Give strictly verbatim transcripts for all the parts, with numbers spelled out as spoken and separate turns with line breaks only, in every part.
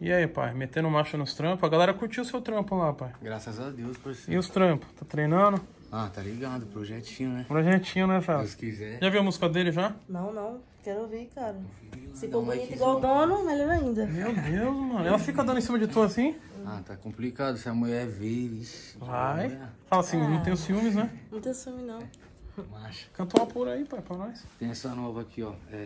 E aí, pai? Metendo marcha nos trampos? A galera curtiu o seu trampo lá, pai.
Graças a Deus, parceiro.
E os trampos? Tá treinando?
Ah, tá ligado, projetinho, né?
Projetinho, né, Fábio?
Deus quiser.
Já viu a música dele já?
Não, não. Quero ouvir, cara. Se
Dá
for
um
bonito
likezinho.
igual o dono, melhor ainda.
Meu Deus, mano. Ela fica dando em cima de tu assim?
Ah, tá complicado. Se a mulher ver, ixi.
Vai.
mulher,
Fala assim, não
Ah.
tem os ciúmes, né?
Não tem ciúme, não.
macho.
Canta uma por aí, pai, pra nós.
Tem essa nova aqui, ó. É.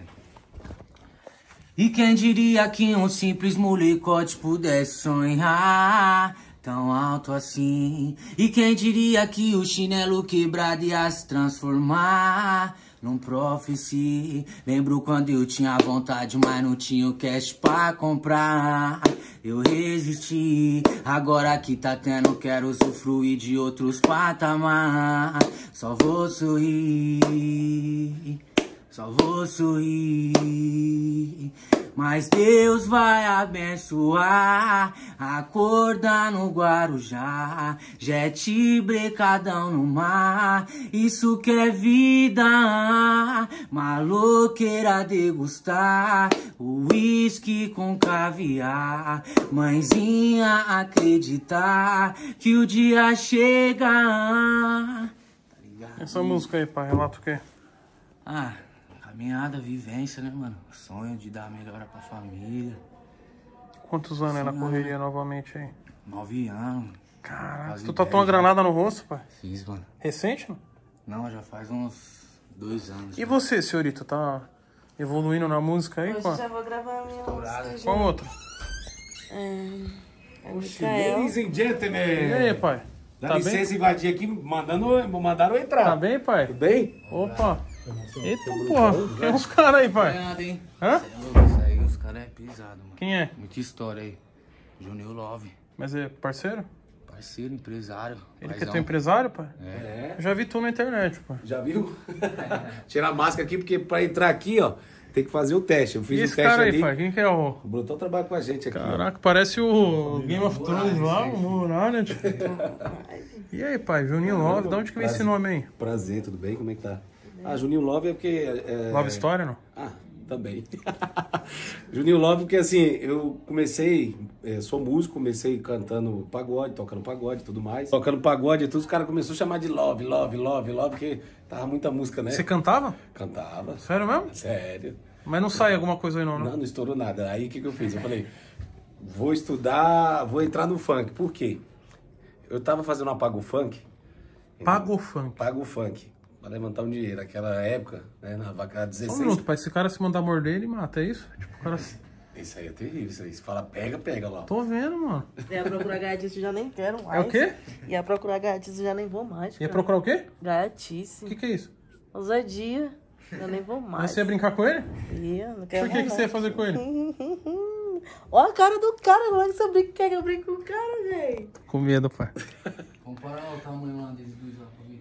E quem diria que um simples molecote pudesse sonhar tão alto assim? E quem diria que o chinelo quebrado ia se transformar num prophecy? Lembro quando eu tinha vontade, mas não tinha o cash pra comprar. Eu resisti, agora que tá tendo, quero usufruir de outros patamar. Só vou sorrir, só vou sorrir. Mas Deus vai abençoar, acordar no Guarujá, jet brecadão no mar, isso que é vida, maloqueira degustar, uísque com caviar, mãezinha acreditar que o dia chega. Tá ligado?
Essa música aí, pai, relata o quê?
Ah, caminhada, vivência, né, mano? Sonho de dar melhora pra família.
Quantos anos é na correria novamente aí?
Nove anos.
Caraca,
Quase
tu tatuou uma
dez,
granada no rosto, pai?
Fiz, mano.
Recente, não?
Não, já faz uns dois anos.
E
já.
você, senhorita, tá evoluindo na música aí?
Hoje
Qual,
já vou gravar a minha
Estourada.
música.
qual outra?
É... é
Oxi,
Micael.
ladies and gentlemen.
E aí, pai?
Dá
Tá
licença,
bem?
invadir aqui, mandando, mandaram entrar.
Tá bem, pai?
Tudo bem?
Opa! Eita, porra! Quem é os caras aí, pai?
Ganhado, hein?
Hã?
Cê é louco, isso aí, os caras é pisado, mano.
Quem é?
Muita história aí. Junior Love.
Mas é parceiro?
Parceiro, empresário.
Ele que é
paizão.
teu empresário, pai?
É.
Eu já vi tu na internet, pai.
Já viu? Tirar a máscara aqui, porque pra entrar aqui, ó, tem que fazer o teste. Eu fiz
E
o
esse
teste
cara aí,
ali.
pai? Quem que é o...
O Brutão trabalha com a gente aqui. ó.
Caraca, parece o Game of Thrones lá, o Muralha. Tipo. E aí, pai? Juninho Love, de onde que vem esse nome aí?
Prazer, tudo bem? Como é que tá? Ah, Juninho Love é porque... É...
Love Story, não?
Ah, também. Juninho Love, porque assim, eu comecei, é, sou músico, comecei cantando pagode, tocando pagode e tudo mais. Tocando pagode e tudo, os caras começaram a chamar de Love, Love, Love, Love, porque tava muita música, né?
Você cantava?
Cantava.
Sério mesmo?
Sério.
Mas não sai alguma coisa aí não, né?
Não, não estourou nada. Aí o que, que eu fiz? Eu falei, vou estudar, vou entrar no funk. Por quê? Eu tava fazendo uma Pago Funk.
Pago Funk.
Pago Funk. Pra levantar um dinheiro. Naquela época, né? Na vaca
Só um
dezesseis.
minuto, pai. Se o cara se mandar morder, ele mata, é isso? Tipo, o cara...
Isso aí é terrível. Isso aí. Se fala pega, pega lá.
Tô vendo, mano.
Ia procurar gaiatice, eu já nem quero mais.
É o quê?
Ia procurar gaiatice, eu já nem vou mais.
Ia
cara.
procurar o quê?
Gaiatice.
O que que é isso?
Ousadia. Eu nem vou mais.
Mas você ia brincar com ele?
Ia, não quero
Por que,
mais,
que você ia fazer com ele?
Olha a cara do cara, não é que você brinca, quer que eu brinque com o cara, velho.
Com medo, pai.
Compara o tamanho lá deles dois lá comigo.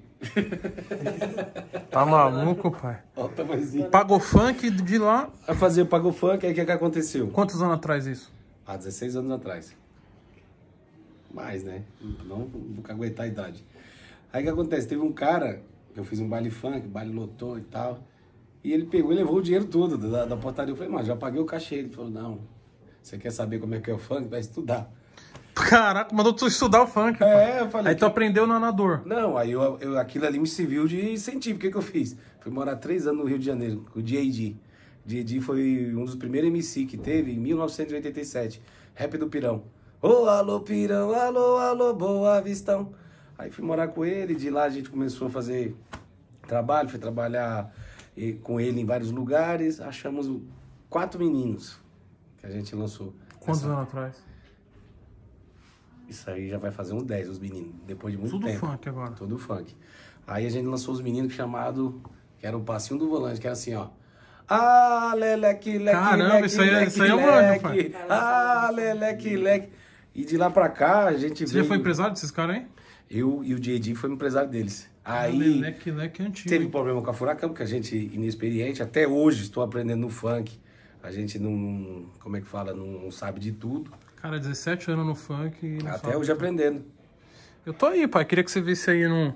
Tá maluco, pai?
Ó, o tamanhozinho.
Pagou funk de lá.
Vai fazer o Pago Funk, aí o que, que aconteceu?
Quantos anos atrás isso?
Há dezesseis anos atrás. Mais, né? Não vou aguentar a idade. Aí o que acontece? Teve um cara, que eu fiz um baile funk, baile lotou e tal. E ele pegou e levou o dinheiro todo da, da portaria. Eu falei, mano, já paguei o cachê. Ele falou, não, você quer saber como é que é o funk? Vai estudar.
Caraca, mandou tu estudar o funk, pai.
É, eu falei.
Aí tu
que-
aprendeu no nadador.
Não, aí eu, eu- aquilo ali me serviu de incentivo. O que, que eu fiz? Fui morar três anos no Rio de Janeiro, com o D A D. D A D foi um dos primeiros M C que teve em mil novecentos e oitenta e sete. Rap do Pirão. Ô, alô, Pirão, alô, alô, Boa Vistão. Aí fui morar com ele, de lá a gente começou a fazer trabalho, fui trabalhar eh, com ele em vários lugares. Achamos o- quatro meninos que a gente lançou.
Quantos
Essa-
anos atrás?
Isso aí já vai fazer uns dez, os meninos, depois de muito
Tudo
tempo.
funk agora.
Tudo funk. Aí a gente lançou os meninos chamado, que era o passinho do volante, que era assim, ó. Ah, leleque, leque,
Caramba,
leque,
isso aí é-
leque,
isso aí é um ano,
leque.
pai.
Ah, leleque, leque. E de lá pra cá, a gente
Você
veio...
já foi empresário desses caras aí?
Eu e o J D foi empresário deles. Aí
Leque, leque antigo.
teve
hein?
problema com a Furacão, porque a gente, inexperiente, até hoje estou aprendendo no funk. A gente não, como é que fala, não sabe de tudo.
Cara, dezessete anos no funk. e não
Até
sabe.
hoje aprendendo.
Eu tô aí, pai. Queria que você visse aí num,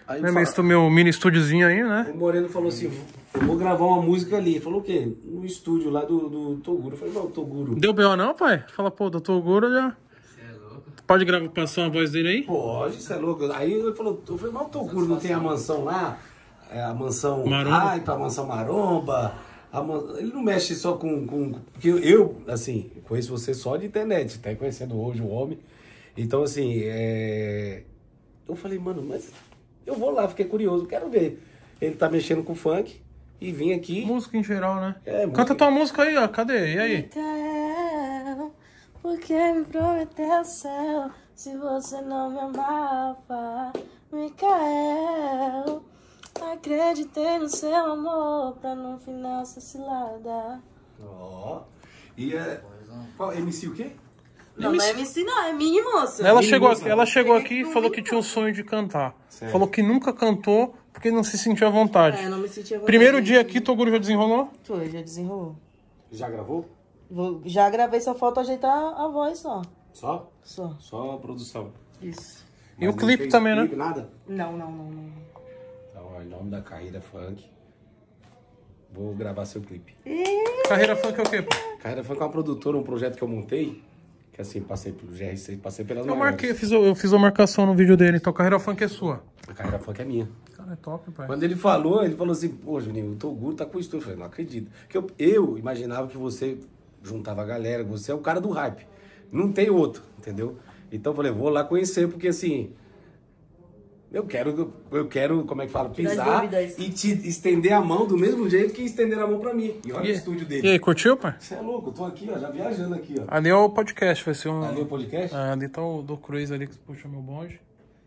Aí
Meu,
fala,
meu mini estúdiozinho aí, né?
o Moreno falou assim, eu vou gravar uma música ali. Ele falou o quê? No estúdio lá do, do Toguro. Eu falei, não, Toguro.
Deu B O não, pai? Fala, pô, doutor Goro já... Pode gravar, passar uma voz dele aí?
Pode, isso é louco. Aí ele falou, eu falei, mas o Toguro não tem a mansão lá? É a mansão
Maromba.
Hype, a mansão Maromba. A man... Ele não mexe só com, com... Porque eu, assim, conheço você só de internet, tá conhecendo hoje o homem. Então, assim, é... eu falei, mano, mas eu vou lá, fiquei curioso, quero ver. Ele tá mexendo com funk e vim aqui.
Música em geral, né?
É,
Canta
música.
tua música aí, ó. Cadê? E aí?
Micael, por que me prometeu o céu se você não me amava? Micael, acreditei no seu amor pra no final ser cilada.
Ó. E é. Qual? M C o quê?
Não, não é M C não, é mini moça.
Ela
Mini
chegou
moça.
aqui, ela chegou aqui e falou que tinha um sonho de cantar.
Certo.
Falou que nunca cantou porque não se sentia à vontade.
É, não me sentia à vontade.
Primeiro dia aqui, Toguro já desenrolou?
Foi, já desenrolou.
Já gravou?
Vou- já gravei, só falta ajeitar a voz só.
Só?
Só.
Só a produção.
Isso.
E o
Mas não
clipe
fez
também, né?
clipe, Nada?
Não, não, não, não.
Então, ó, em nome da Carreira Funk, vou gravar seu clipe.
Carreira funk é o quê? pô?
Carreira Funk é uma produtora, um projeto que eu montei, que assim, passei pelo G R C, passei pelas
Eu
maiores.
marquei, fiz, eu fiz a marcação no vídeo dele, então Carreira funk é sua.
A Carreira Funk é minha.
Cara, é top, pai.
Quando ele falou, ele falou assim, pô, Juninho, o Toguro tá com o estúdio. Eu falei, não acredito. Porque eu, eu imaginava que você juntava a galera, você é o cara do hype. Não tem outro, entendeu? Então eu falei, vou lá conhecer, porque assim... Eu quero, eu quero, como é que fala,
Tirar as
pisar
dúvidas.
e te estender a mão do mesmo jeito que estenderam a mão pra mim. E olha
E,
o estúdio
e
dele.
aí, curtiu, pai?
Você é louco, eu tô aqui, ó, já viajando aqui, ó.
Ali é o podcast, vai ser um...
Ali é o podcast?
Ah, ali tá o do Cruz ali que puxa meu bonde.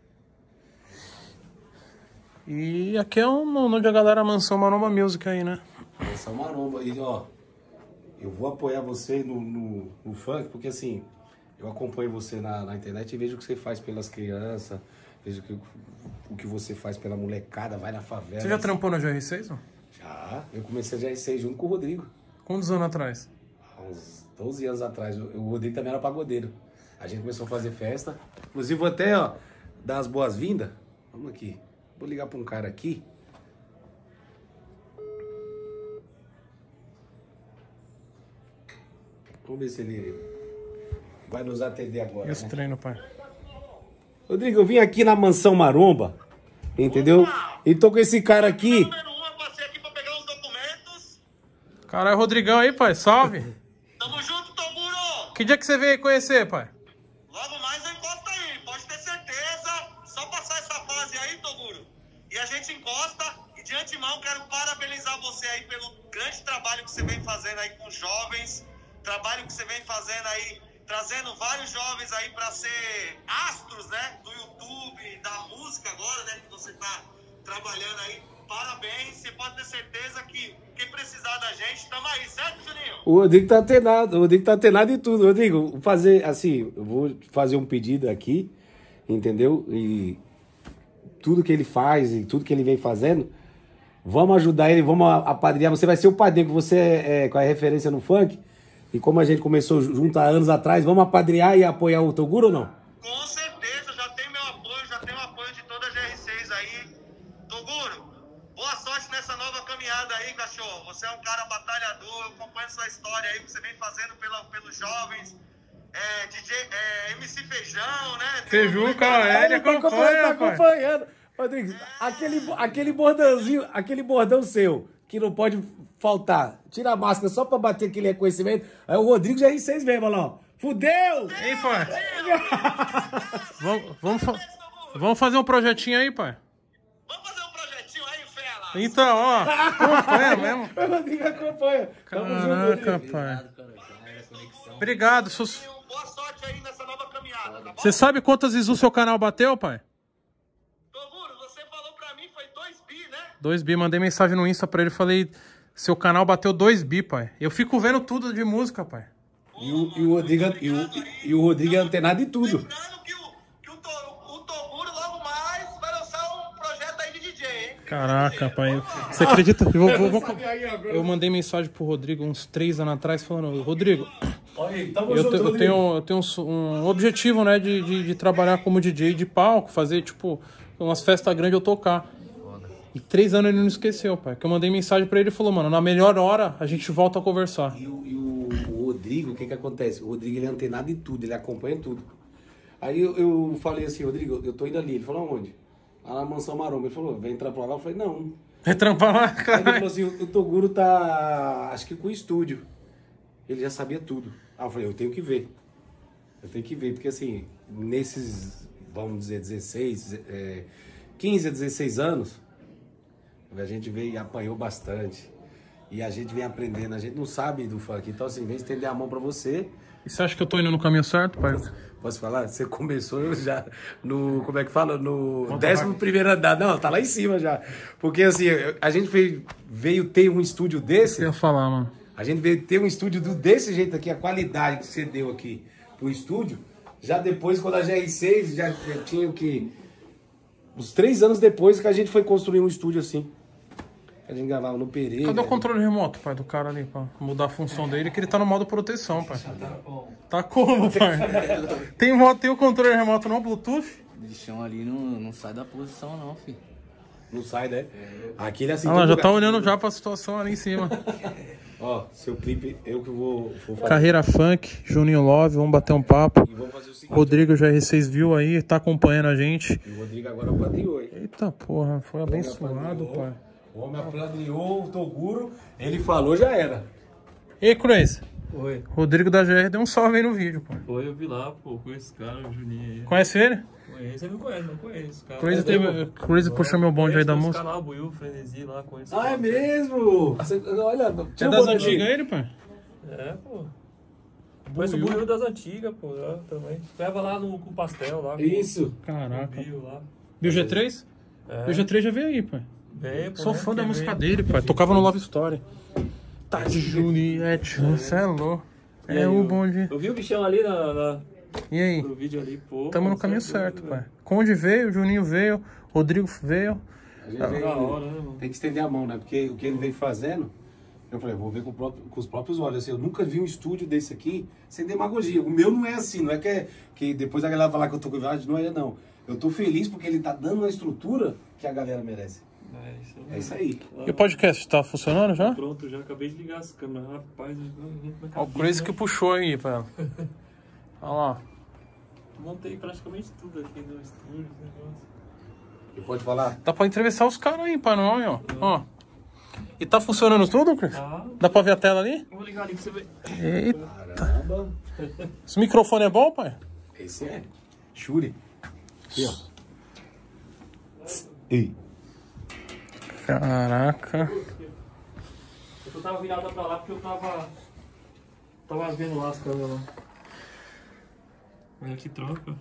E aqui é um, onde a galera mansão Maromba Music aí, né?
Essa é uma maromba. E, ó, eu vou apoiar você no, no, no funk, porque assim, eu acompanho você na, na internet e vejo o que você faz pelas crianças, vejo que, o que você faz pela molecada, vai na favela.
Você já trampou na G R seis, não?
Já. Eu comecei a G R seis junto com o Rodrigo.
Quantos anos atrás?
Há uns doze anos atrás. O o Rodrigo também era pagodeiro. A gente começou a fazer festa. Inclusive, vou até, ó, dar as boas-vindas. Vamos aqui. Vou ligar pra um cara aqui. Vamos ver se ele vai nos atender agora.
E os
né?
treinos, pai?
Rodrigo, eu vim aqui na Mansão Maromba, entendeu? E tô com esse cara aqui.
Número um, eu passei aqui pra pegar os documentos.
Caralho, Rodrigão aí, pai, salve!
Tamo junto, Toguro!
Que dia que você veio conhecer, pai?
Logo mais eu encosto aí, pode ter certeza. Só passar essa fase aí, Toguro. E a gente encosta. E de antemão quero parabenizar você aí pelo grande trabalho que você vem fazendo aí com os jovens. Trabalho que você vem fazendo aí, trazendo vários jovens aí pra ser astros, né? Do YouTube, da música agora, né? Que você tá trabalhando aí. Parabéns, você pode ter certeza que quem precisar da gente, tamo aí, certo, Juninho?
O Rodrigo tá atenado, o Rodrigo tá atenado em tudo. Rodrigo, vou fazer assim, eu vou fazer um pedido aqui, entendeu? E tudo que ele faz e tudo que ele vem fazendo, vamos ajudar ele, vamos apadrinhar. Você vai ser o padrinho, que você é, com a referência no funk. E como a gente começou junto há anos atrás, vamos apadrinhar e apoiar o Toguro ou não?
Com certeza, já tem meu apoio, já tem o apoio de toda a G R seis aí. Toguro, boa sorte nessa nova caminhada aí, cachorro. Você é um cara batalhador, eu acompanho sua história aí, que você vem fazendo pela, pelos jovens. É, D J, é, M C Feijão, né? Tem
Fejuca,
um-
é, ele
tá acompanhando,
acompanha,
tá
pai.
acompanhando. Rodrigo, aquele, aquele bordãozinho, aquele bordão seu, que não pode faltar. Tira a máscara só pra bater aquele reconhecimento. Aí o Rodrigo já é em seis mesmo, olha lá. Fudeu!
Hein, pai? vamos, vamos, fa- vamos fazer um projetinho aí, pai?
Vamos fazer um projetinho aí, Fela?
Então, ó, acompanha mesmo.
O Rodrigo acompanha. Tamo junto,
Caraca,
Rodrigo.
pai. Obrigado. sus-
Boa sorte aí nessa nova caminhada, tá bom?
Você sabe quantas vezes o seu canal bateu, pai?
Toguro, você falou pra mim, foi dois bi, né?
dois bi, mandei mensagem no Insta pra ele, falei, seu canal bateu dois bi, pai. Eu fico vendo tudo de música, pai.
E o, e o Rodrigo, e o, e o Rodrigo é antenado em tudo.
Lembrando que, o, que o, to, o Toguro logo mais vai lançar um projeto aí de D J, hein?
Caraca, pai. Você acredita? Eu, vou- vou- vou- eu mandei mensagem pro Rodrigo uns três anos atrás falando, Rodrigo,
Olha aí, tamo
eu,
junto,
te- eu
Rodrigo.
tenho, eu tenho um, su- um objetivo, né, de, de, de trabalhar como D J de palco, fazer, tipo, umas festas grandes eu tocar. E três anos ele não esqueceu, pai. Que eu mandei mensagem pra ele e falou, mano, na melhor hora a gente volta a conversar.
E o, e o, o Rodrigo, o que que acontece? O Rodrigo, ele é antenado em tudo, ele acompanha tudo. Aí eu, eu falei assim, Rodrigo, eu tô indo ali. Ele falou, aonde? Lá na Mansão Maromba. Ele falou, vem entrar pra lá. Eu falei, não.
Vai trampar lá,
Aí ele
cara.
falou assim, o Toguro tá, acho que com o estúdio. Ele já sabia tudo. Aí eu falei, eu tenho que ver. Eu tenho que ver, porque assim, nesses, vamos dizer, dezesseis, é, quinze a dezesseis anos, a gente veio e apanhou bastante. E a gente vem aprendendo, a gente não sabe do funk. Então assim, vem estender a mão pra você.
E você acha que eu tô indo no caminho certo, pai?
Posso falar? Você começou já no, como é que fala? No décimo primeiro andar. Não, tá lá em cima já. Porque assim, a gente veio, veio ter um estúdio desse.
O que eu ia falar, mano?
A gente veio ter um estúdio do, desse jeito aqui, a qualidade que você deu aqui pro estúdio. Já depois, quando a G R seis, já, já tinha o que? Uns três anos depois que a gente foi construir um estúdio assim. A gente gravava no Pereira.
Cadê o controle remoto, pai, do cara ali, pra mudar a função dele? Que ele tá no modo proteção, pai. Tá como, pai? Tem, mo- tem o controle remoto no Bluetooth?
O bichão ali não, não sai da posição, não, filho.
Não sai, né? Aquele assim.
Ah lá,
todo
já
lugar.
tá olhando já pra situação ali em cima.
Ó, seu clipe, eu que vou, vou fazer.
Carreira Funk, Juninho Love, vamos bater um papo.
E vamos fazer o seguinte.
Rodrigo G R seis viu aí, tá acompanhando a gente.
E o Rodrigo agora apadrinhou, hein?
Eita porra, foi abençoado,
apadrinhou.
pai.
O homem apadrinhou o Toguro, ele falou, já era.
E Cruz,
Oi,
Rodrigo da G R deu um salve aí no vídeo, pai.
foi, eu vi lá, pô, com esse cara, o Juninho aí.
Conhece ele?
Conhece, ele não conhece, não conhece, cara.
Crazy, teve, Crazy puxou meu bonde aí da música.
Canal Buiu, Frenesi lá, conhece.
Ah, é mesmo? Você, olha,
É
tira o
das
boné
antigas
dele.
ele, pai?
É, pô. Conhece o Buiu das antigas, pô, lá também. Leva lá no, com pastel lá. Com,
Isso.
Com o
Caraca.
Bill lá.
Bill G três?
É.
Bill G três já veio aí, pai.
Bem, pô,
Sou
né,
fã da
que
música
vem.
dele, pai. Tocava no Love Story. Tá de Juliette, você é louco.
E
É
aí,
o
eu-
bonde.
Eu vi o bichão ali na, na-
E aí?
no vídeo ali, pô.
Tamo no
você
caminho
é doido,
certo,
velho.
pai. Conde veio, Juninho veio, Rodrigo veio.
A gente
Da
veio-
hora, né, mano?
tem que estender a mão, né? Porque o que ele veio fazendo, eu falei, vou ver com, o próprio- com os próprios olhos. Assim, eu nunca vi um estúdio desse aqui sem demagogia. O meu não é assim, não é que, é, que depois a galera falar que eu tô com inveja, não é não. Eu tô feliz porque ele tá dando uma estrutura que a galera merece.
É isso,
É isso aí.
E o podcast tá funcionando já?
Pronto, já acabei de ligar as câmeras. Rapaz, eu não vi como é que
Ó, o Crazy que puxou aí, pai. Olha lá.
montei praticamente tudo aqui no estúdio, esse negócio.
E pode falar?
Dá pra entrevistar os caras aí, pai, não, ó. Ó. E tá funcionando tudo, Cris?
Ah,
Dá pra ver a tela ali?
eu vou ligar ali pra você ver.
Eita.
Caramba.
Esse microfone é bom, pai?
Esse é. Shuri. Aqui, ó. Ei.
Caraca.
Eu tava virado pra lá porque eu tava. Tava vendo lá as câmeras lá. Olha que troca.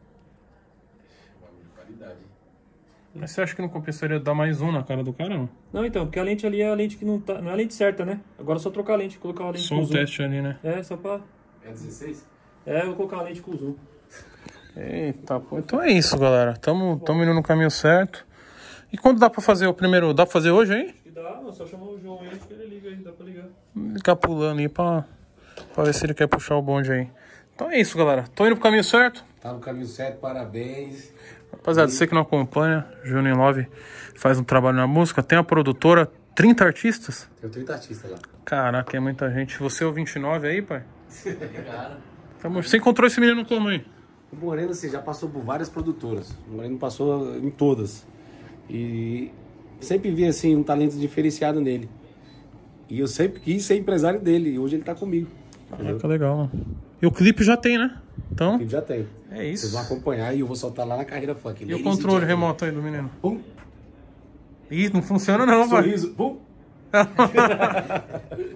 Mas você acha que não compensaria dar mais um na cara do cara, não?
Não, então, porque a lente ali é a lente que não tá. Não é a lente certa, né? Agora é só trocar a lente, colocar uma lente
Só
com
um
zoom.
teste ali, né?
É, só pra.
É dezesseis?
É, eu vou colocar uma lente com zoom.
Eita, pô. Então é isso, galera. Tamo, tamo indo no caminho certo. E quando dá pra fazer o primeiro? Dá pra fazer hoje, hein?
Acho que dá, não, só chamar o João aí, acho que ele liga aí, dá pra ligar.
Ficar pulando aí pra, pra ver se ele quer puxar o bonde aí. Então é isso, galera. Tô indo pro caminho certo.
Tá no caminho certo, parabéns.
Rapaziada, você que não acompanha, Juninho Love faz um trabalho na música. Tem a produtora, trinta artistas.
Tem trinta artistas lá.
Caraca, é muita gente. Você é o vinte e nove aí, pai? Tamo... Você encontrou esse menino como aí?
O Moreno, assim, já passou por várias produtoras. O Moreno passou em todas. E sempre vi, assim, um talento diferenciado nele. E eu sempre quis ser empresário dele. E hoje ele tá comigo.
Caraca, legal, mano. E o clipe já tem, né? Então,
Ele já tem.
é isso.
Vocês vão acompanhar e eu vou soltar lá na Carreira Funk.
E o
Ladies and
controle
gentlemen.
remoto aí do menino?
Pum,
Ih, não funciona não, pai.
sorriso, pum.